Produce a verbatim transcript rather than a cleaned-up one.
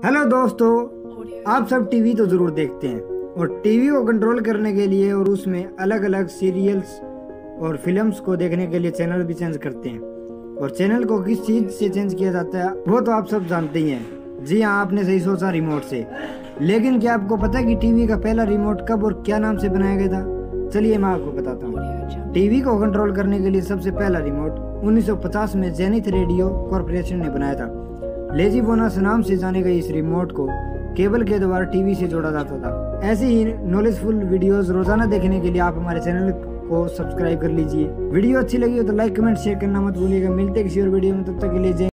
Hello दोस्तों, आप सब टीवी तो ज़रूर देखते हैं और टीवी को कंट्रोल करने के लिए और उसमें अलग अलग सीरियल्स और फिल्म्स को देखने के लिए चैनल भी चेंज करते हैं। और चैनल को किस चीज़ से चेंज किया जाता है वो तो आप सब जानते ही हैं। जी हाँ, आपने सही सोचा, रिमोट से। लेकिन क्या आपको पता है कि टीवी का पहला रिमोट कब और क्या नाम से बनाया गया था? चलिए मैं आपको बताता हूँ। टीवी को कंट्रोल करने के लिए सबसे पहला रिमोट उन्नीस सौ पचास में जेनिथ रेडियो कॉर्पोरेशन ने बनाया था। लेजी बोनस नाम से जाने गए इस रिमोट को केबल के द्वारा टीवी से जोड़ा जाता था। ऐसे ही नॉलेजफुल वीडियोस रोजाना देखने के लिए आप हमारे चैनल को सब्सक्राइब कर लीजिए। वीडियो अच्छी लगी हो तो लाइक कमेंट शेयर करना मत भूलिएगा। मिलते हैं किसी और वीडियो में, तब तक के लिए जय।